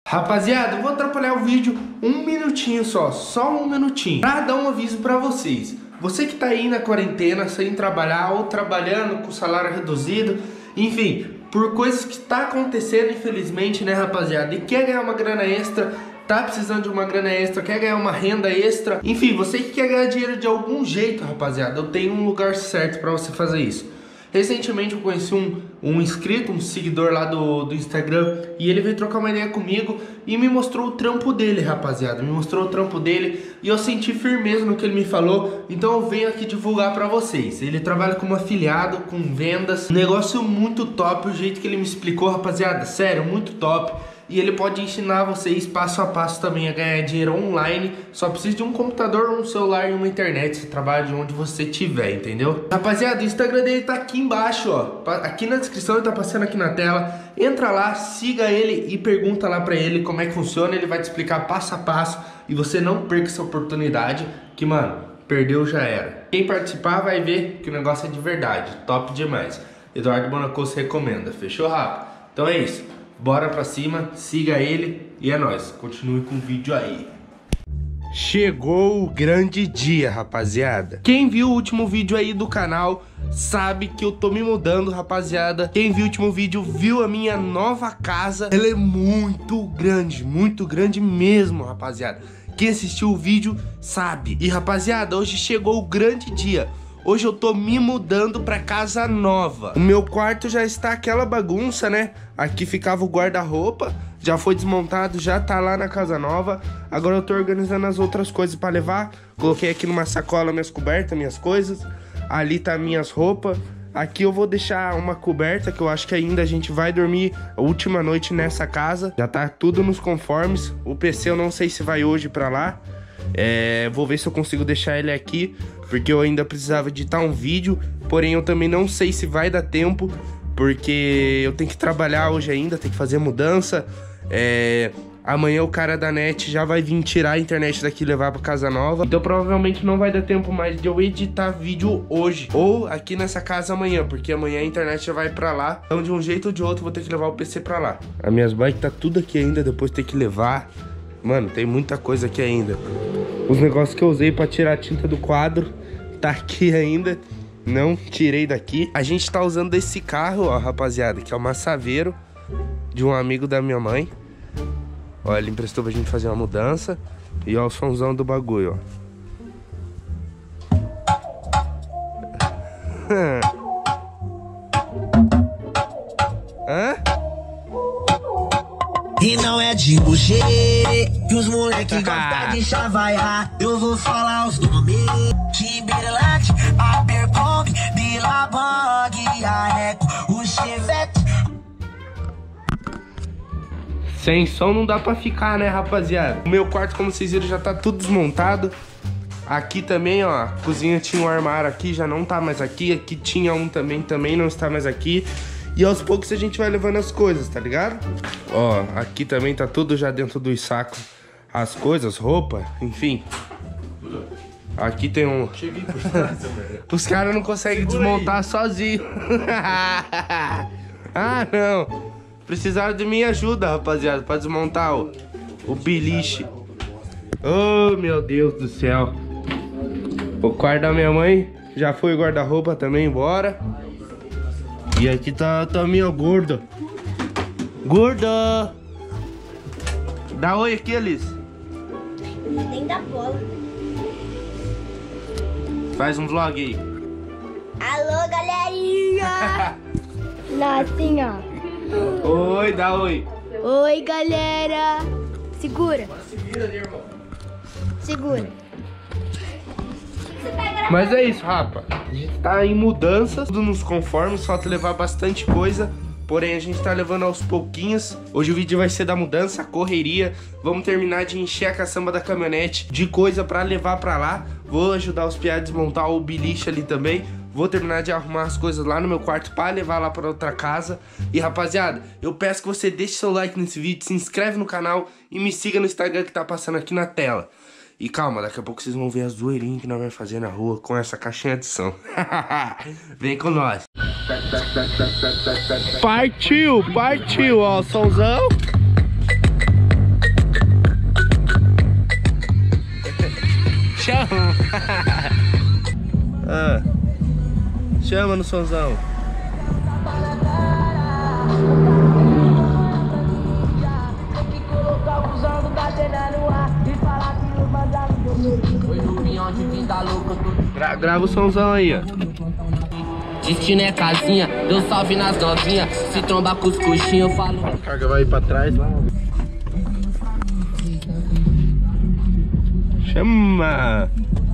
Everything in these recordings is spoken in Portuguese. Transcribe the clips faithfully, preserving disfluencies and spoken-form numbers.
Rapaziada, eu vou atrapalhar o vídeo um minutinho só, só um minutinho, pra dar um aviso pra vocês. Você que tá aí na quarentena, sem trabalhar ou trabalhando com salário reduzido, enfim, por coisas que tá acontecendo infelizmente, né, rapaziada, e quer ganhar uma grana extra, tá precisando de uma grana extra, quer ganhar uma renda extra, enfim, você que quer ganhar dinheiro de algum jeito, rapaziada, eu tenho um lugar certo pra você fazer isso. Recentemente eu conheci um, um inscrito, um seguidor lá do, do Instagram, e ele veio trocar uma ideia comigo e me mostrou o trampo dele, rapaziada. Me mostrou o trampo dele e eu senti firmeza no que ele me falou, então eu venho aqui divulgar pra vocês. Ele trabalha como afiliado, com vendas, um negócio muito top, o jeito que ele me explicou, rapaziada, sério, muito top. E ele pode ensinar vocês passo a passo também a ganhar dinheiro online. Só precisa de um computador, um celular e uma internet. Você trabalha de onde você tiver, entendeu? Rapaziada, o Instagram dele tá aqui embaixo, ó. Aqui na descrição, ele tá passando aqui na tela. Entra lá, siga ele e pergunta lá pra ele como é que funciona. Ele vai te explicar passo a passo. E você não perca essa oportunidade, que, mano, perdeu já era. Quem participar vai ver que o negócio é de verdade. Top demais. Eduardo Bonacos recomenda. Fechou, Rafa? Então é isso. Bora pra cima, siga ele e é nóis. Continue com o vídeo aí. Chegou o grande dia, rapaziada. Quem viu o último vídeo aí do canal sabe que eu tô me mudando, rapaziada. Quem viu o último vídeo viu a minha nova casa. Ela é muito grande, muito grande mesmo, rapaziada. Quem assistiu o vídeo sabe. E, rapaziada, hoje chegou o grande dia. Hoje eu tô me mudando pra casa nova. O meu quarto já está aquela bagunça, né? Aqui ficava o guarda-roupa, já foi desmontado, já tá lá na casa nova. Agora eu tô organizando as outras coisas pra levar. Coloquei aqui numa sacola minhas cobertas, minhas coisas. Ali tá minhas roupas. Aqui eu vou deixar uma coberta, que eu acho que ainda a gente vai dormir a última noite nessa casa. Já tá tudo nos conformes. O P C eu não sei se vai hoje pra lá. É, vou ver se eu consigo deixar ele aqui, porque eu ainda precisava editar um vídeo. Porém eu também não sei se vai dar tempo, porque eu tenho que trabalhar hoje ainda, tenho que fazer mudança. é, Amanhã o cara da net já vai vir tirar a internet daqui e levar pra casa nova. Então provavelmente não vai dar tempo mais de eu editar vídeo hoje ou aqui nessa casa amanhã, porque amanhã a internet já vai pra lá. Então de um jeito ou de outro vou ter que levar o P C pra lá. As minhas bikes tá tudo aqui ainda, depois tem que levar. Mano, tem muita coisa aqui ainda. Os negócios que eu usei pra tirar a tinta do quadro tá aqui ainda. Não tirei daqui. A gente tá usando esse carro, ó, rapaziada, que é uma Saveiro de um amigo da minha mãe. Ó, ele emprestou pra gente fazer uma mudança. E ó o somzão do bagulho, ó. Hã? E não é de buger, que os moleque gostam de chavaiar. Eu vou falar os nomes: Timberland, Abercrombie, Billabong, a Reco, o Chevette. Sem som não dá pra ficar, né, rapaziada? O meu quarto, como vocês viram, já tá tudo desmontado. Aqui também, ó, a cozinha tinha um armário aqui, já não tá mais aqui. Aqui tinha um também, também não está mais aqui. E aos poucos a gente vai levando as coisas, tá ligado? Ó, aqui também tá tudo já dentro dos sacos. As coisas, roupa, enfim. Aqui tem um... Os caras não conseguem desmontar sozinho. Ah, não. Precisaram de minha ajuda, rapaziada, pra desmontar o, o beliche. Oh, meu Deus do céu. O quarto da minha mãe já foi o guarda-roupa também embora. E aqui tá, tá minha gorda. Gorda! Dá oi aqui, Alice. Nem dá bola. Faz um vlog aí. Alô, galerinha! Não, assim, ó. Oi, dá oi. Oi, galera. Segura. Segura. Mas é isso, rapa. A gente tá em mudanças, tudo nos conformes, falta levar bastante coisa. Porém, a gente tá levando aos pouquinhos. Hoje o vídeo vai ser da mudança, correria. Vamos terminar de encher a caçamba da caminhonete de coisa pra levar pra lá. Vou ajudar os piá a desmontar o beliche ali também. Vou terminar de arrumar as coisas lá no meu quarto pra levar lá pra outra casa. E rapaziada, eu peço que você deixe seu like nesse vídeo, se inscreve no canal e me siga no Instagram que tá passando aqui na tela. E calma, daqui a pouco vocês vão ver as zoeirinhas que nós vamos fazer na rua com essa caixinha de som. Vem com nós. Partiu, partiu, ó, o somzão. Chama no sonzão. Gra grava o somzão aí, ó. Destino é casinha, deu salve nas novinhas. Se trombar com os coxinhos, eu falo. A carga vai ir pra trás lá. Chama!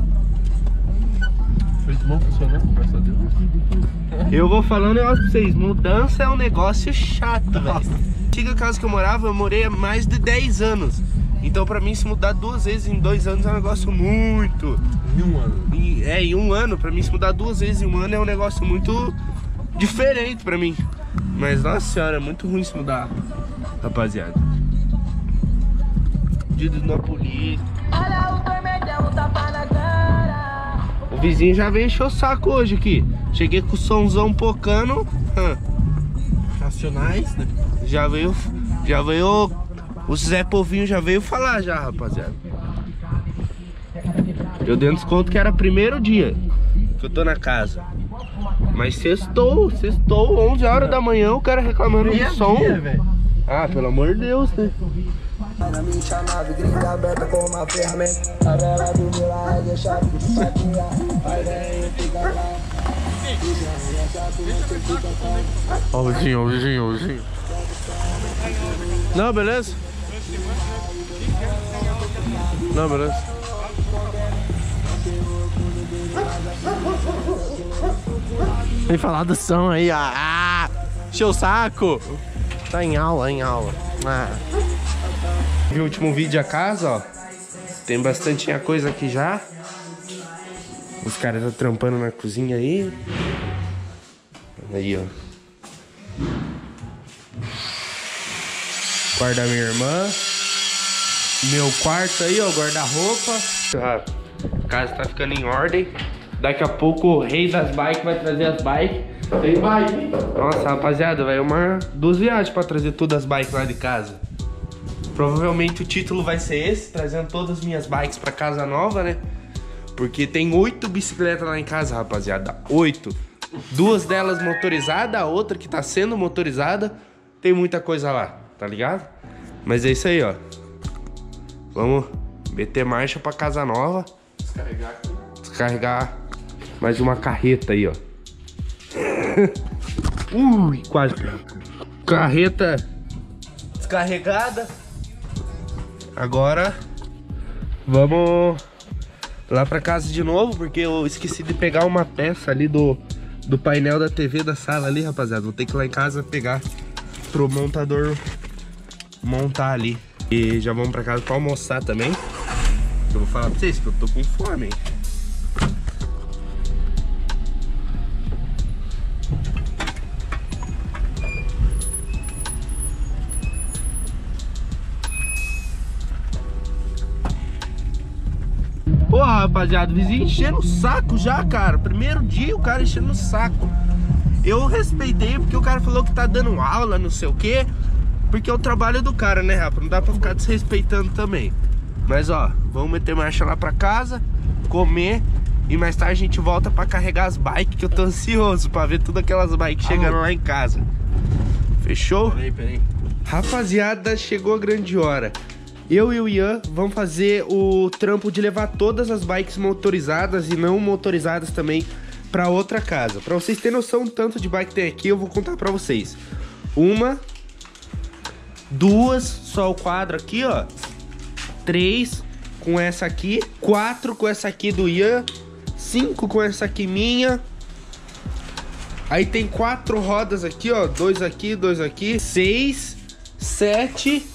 Não funcionou, graças a Deus. Eu vou falando um negócio pra vocês. Mudança é um negócio chato, velho. A antiga casa que eu morava, eu morei há mais de dez anos. Então pra mim se mudar duas vezes em dois anos é um negócio muito... Em um ano? E, é, em um ano, pra mim se mudar duas vezes em um ano é um negócio muito diferente pra mim. Mas nossa senhora, é muito ruim se mudar, rapaziada. Pedidos na polícia. O vizinho já veio encher o saco hoje aqui. Cheguei com o somzão pocando. Hum. Racionais, né? Já veio... Já veio... O Zé Povinho já veio falar já, rapaziada. Eu dei um desconto que era primeiro dia que eu tô na casa. Mas sextou, sextou, onze horas da manhã, o cara reclamando do som. Dia, ah, pelo amor de Deus, né? Na minha nave, gringa aberta com uma ferramenta. A vela do milagre, deixa de saquear. A ideia fica lá. Ó o vizinho, ó o vizinho, ó o vizinho. Não, beleza? Não, beleza. Vem falar do som aí, ó. Ah, encheu o saco. Tá em aula, em aula. Ah. Vi o último vídeo a casa, ó. Tem bastante coisa aqui já. Os caras estão trampando na cozinha aí. Aí, ó. Quarto da minha irmã. Meu quarto aí, ó, guarda-roupa. A casa tá ficando em ordem. Daqui a pouco o rei das bikes vai trazer as bikes. Tem bike? Nossa, rapaziada, vai uma duas viagens pra trazer todas as bikes lá de casa. Provavelmente o título vai ser esse, trazendo todas as minhas bikes pra casa nova, né? Porque tem oito bicicletas lá em casa, rapaziada. Oito. Duas delas motorizadas, a outra que tá sendo motorizada. Tem muita coisa lá, tá ligado? Mas é isso aí, ó. Vamos meter marcha pra casa nova. Descarregar aqui. Descarregar mais uma carreta aí, ó. Ui, quase. Carreta descarregada. Agora vamos lá pra casa de novo, porque eu esqueci de pegar uma peça ali do, do painel da T V da sala ali, rapaziada. Vou ter que ir lá em casa pegar pro montador montar ali. E já vamos pra casa pra almoçar também. Eu vou falar pra vocês que eu tô com fome, hein? Porra, rapaziada, o vizinho enchendo o saco já, cara. Primeiro dia o cara enchendo o saco. Eu respeitei porque o cara falou que tá dando aula, não sei o quê. Porque é o trabalho do cara, né, rapaz? Não dá pra ficar desrespeitando também. Mas, ó, vamos meter marcha lá pra casa, comer. E mais tarde a gente volta pra carregar as bikes, que eu tô ansioso pra ver todas aquelas bikes chegando lá em casa. Fechou? Peraí, peraí. Rapaziada, chegou a grande hora. Eu e o Ian vamos fazer o trampo de levar todas as bikes motorizadas e não motorizadas também pra outra casa. Pra vocês terem noção do tanto de bike que tem aqui, eu vou contar pra vocês. Uma, duas, só o quadro aqui, ó. Três com essa aqui. Quatro com essa aqui do Ian. Cinco com essa aqui minha. Aí tem quatro rodas aqui, ó. Dois aqui, dois aqui. Seis, sete.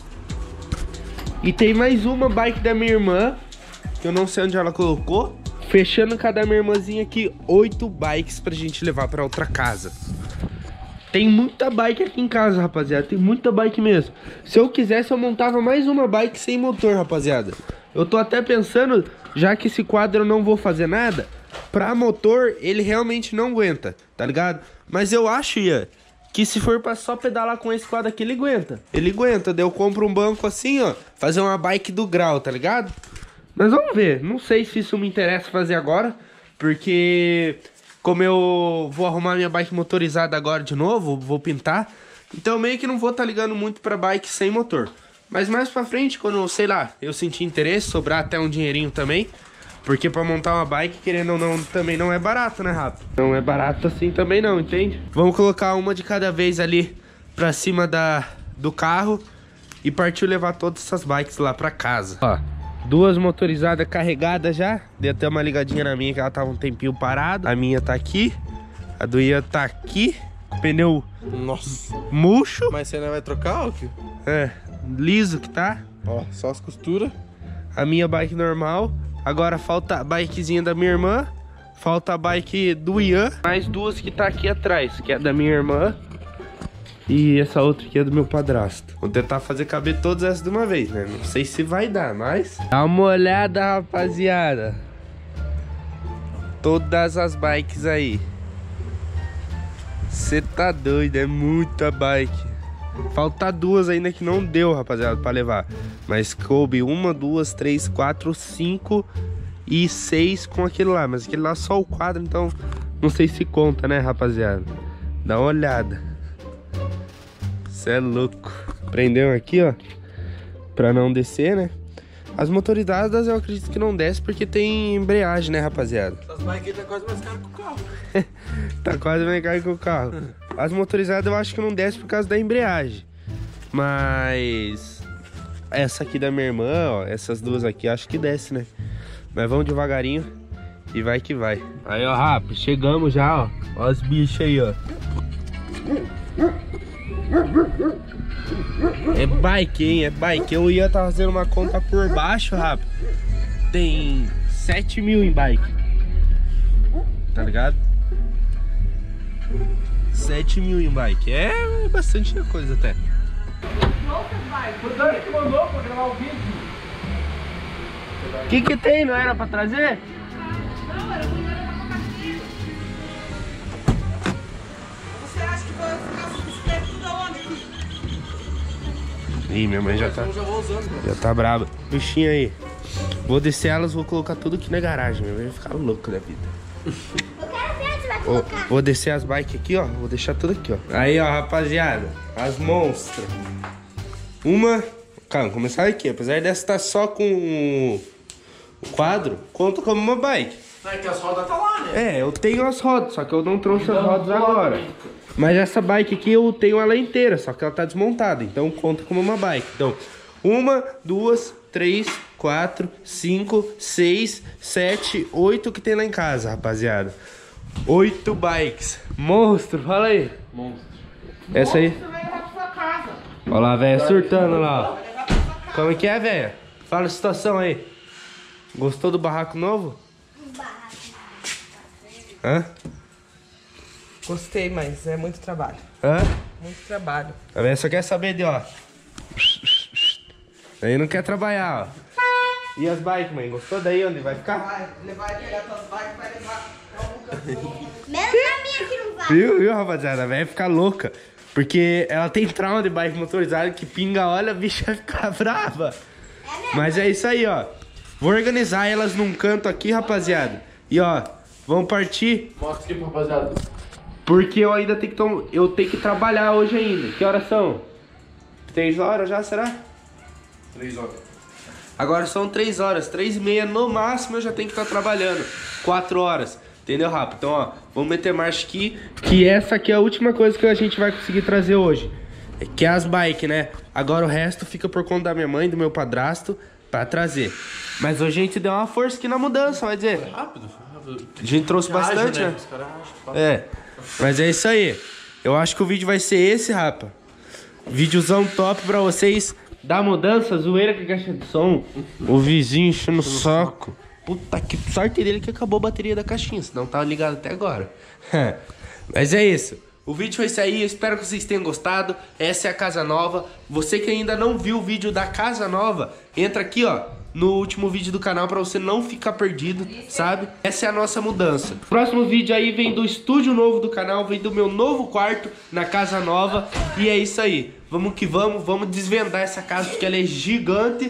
E tem mais uma bike da minha irmã, que eu não sei onde ela colocou. Fechando cada minha irmãzinha aqui, oito bikes pra gente levar pra outra casa. Tem muita bike aqui em casa, rapaziada. Tem muita bike mesmo. Se eu quisesse, eu montava mais uma bike sem motor, rapaziada. Eu tô até pensando, já que esse quadro eu não vou fazer nada, pra motor, ele realmente não aguenta, tá ligado? Mas eu acho, Ian, que se for pra só pedalar com esse quadro aqui, ele aguenta. Ele aguenta, daí eu compro um banco assim, ó. Fazer uma bike do grau, tá ligado? Mas vamos ver, não sei se isso me interessa fazer agora. Porque como eu vou arrumar minha bike motorizada agora de novo, vou pintar, então meio que não vou estar tá ligando muito pra bike sem motor. Mas mais pra frente, quando, sei lá, eu sentir interesse, sobrar até um dinheirinho também, porque pra montar uma bike, querendo ou não, também não é barato, né, Rafa? Não é barato assim também não, entende? Vamos colocar uma de cada vez ali pra cima da, do carro e partiu levar todas essas bikes lá pra casa. Ó, duas motorizadas carregadas já. Dei até uma ligadinha na minha que ela tava um tempinho parada. A minha tá aqui, a do Ian tá aqui, com o pneu Nossa. murcho. Mas você não vai trocar o que? É, liso que tá. Ó, só as costuras. A minha bike normal. Agora falta a bikezinha da minha irmã. Falta a bike do Ian. Mais duas que tá aqui atrás, que é da minha irmã. E essa outra aqui é do meu padrasto. Vou tentar fazer caber todas essas de uma vez, né? Não sei se vai dar, mas... Dá uma olhada, rapaziada. Todas as bikes aí. Você tá doido, é muita bike. Falta duas ainda que não deu, rapaziada, pra levar. Mas coube uma, duas, três, quatro, cinco e seis com aquele lá. Mas aquele lá só o quadro, então não sei se conta, né, rapaziada? Dá uma olhada. Você é louco. Prendeu aqui, ó, pra não descer, né? As motorizadas eu acredito que não desce porque tem embreagem, né, rapaziada? Essas bikes tá quase mais caras que o carro. Tá quase mais caro que o carro. As motorizadas eu acho que não desce por causa da embreagem. Mas essa aqui da minha irmã, ó, essas duas aqui, acho que desce, né? Mas vamos devagarinho e vai que vai. Aí, ó, rápido, chegamos já, ó. Ó os bichos aí, ó. É bike, hein? É bike. Eu ia estar fazendo uma conta por baixo, rápido. Tem sete mil em bike. Tá ligado? sete mil em bike. É bastante coisa até. O que que tem? Não era pra trazer? Não, era pra levar pra caixinha. Você acha que vai ficar essa bicicleta tudo aonde aqui? Ih, minha mãe já tá, já tá braba. Bichinha aí. Vou descer elas, vou colocar tudo aqui na garagem. Minha mãe vai ficar louca da vida. Eu quero ver onde você vai Vou, colocar. vou descer as bikes aqui, ó. Vou deixar tudo aqui, ó. Aí, ó, rapaziada. As monstras. Uma... Calma, começar aqui. Apesar dessa estar só com o quadro, conta como uma bike. Não, é que as rodas tá lá, né? É, eu tenho as rodas, só que eu não trouxe as rodas agora. Mas essa bike aqui eu tenho ela inteira, só que ela tá desmontada. Então conta como uma bike. Então, uma, duas, três, quatro, cinco, seis, sete, oito que tem lá em casa, rapaziada. Oito bikes. Monstro, fala aí. Monstro. Essa aí. Você vai levar pra sua casa. Olha lá, velho, surtando lá, ó. Como é que é, velho? Fala a situação aí. Gostou do barraco novo? Hã? Gostei, mas é muito trabalho. Hã? Muito trabalho. A velha só quer saber de, ó. Aí não quer trabalhar, ó. E as bikes, mãe? Gostou daí onde vai ficar? Vai, ele vai pegar suas bikes, vai levar pra algum canto. Menos pra mim que não vai. Viu, viu, rapaziada? A velha fica louca. Porque ela tem trauma de bike motorizada que pinga, olha, a bicha vai ficar brava. Mas é isso aí, ó. Vou organizar elas num canto aqui, rapaziada. E, ó, vamos partir. Mostra aqui pro rapaziada. Porque eu ainda tenho que, tom... eu tenho que trabalhar hoje ainda. Que horas são? Três horas já, será? Três horas. Agora são três horas, três e meia no máximo eu já tenho que estar trabalhando. Quatro horas, entendeu, rápido? Então, ó, vamos meter marcha aqui. Que essa aqui é a última coisa que a gente vai conseguir trazer hoje. Que é as bikes, né? Agora o resto fica por conta da minha mãe, do meu padrasto, pra trazer. Mas hoje a gente deu uma força aqui na mudança, vai dizer. Rápido, rápido. A gente trouxe bastante, né? Os caras acham. É, mas é isso aí. Eu acho que o vídeo vai ser esse, rapa. Videozão top pra vocês. Da mudança, zoeira com a caixa de som. O vizinho enchendo o saco. Puta que sorte dele que acabou a bateria da caixinha, senão tava ligado até agora. Mas é isso. O vídeo foi esse aí, eu espero que vocês tenham gostado. Essa é a casa nova. Você que ainda não viu o vídeo da casa nova, entra aqui, ó, no último vídeo do canal pra você não ficar perdido, sabe? Essa é a nossa mudança. O próximo vídeo aí vem do estúdio novo do canal, vem do meu novo quarto na casa nova. E é isso aí. Vamos que vamos, vamos desvendar essa casa porque ela é gigante.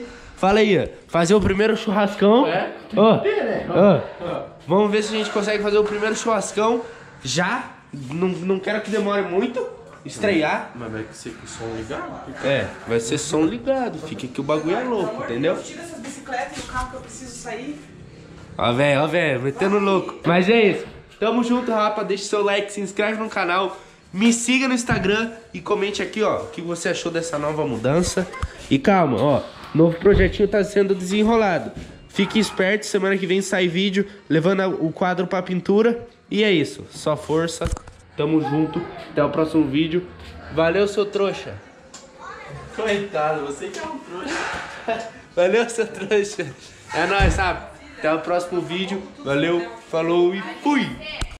Fala aí, ó. Fazer o primeiro churrascão. É? Ó, né? ó. Vamos ver se a gente consegue fazer o primeiro churrascão já. Não, não quero que demore muito. Estrear. Mas vai ser com o som ligado? É, vai ser som ligado. Fica que o bagulho é louco, entendeu? Tira essas bicicletas do carro que eu preciso sair. Ó, velho, ó, velho, metendo louco. Mas é isso. Tamo junto, rapa. Deixa seu like, se inscreve no canal. Me siga no Instagram e comente aqui, ó, o que você achou dessa nova mudança. E calma, ó, novo projetinho tá sendo desenrolado. Fique esperto, semana que vem sai vídeo levando o quadro pra pintura. E é isso, só força. Tamo junto, até o próximo vídeo. Valeu, seu trouxa. Coitado, você que é um trouxa. Valeu, seu trouxa. É nóis, sabe? Até o próximo vídeo. Valeu, falou e fui!